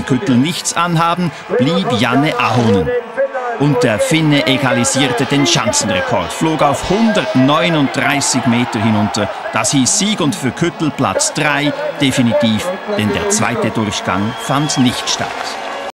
Küttel nichts anhaben, blieb Janne Ahonen. Und der Finne egalisierte den Schanzenrekord, flog auf 139 Meter hinunter. Das hieß Sieg und für Küttel Platz 3 definitiv, denn der zweite Durchgang fand nicht statt.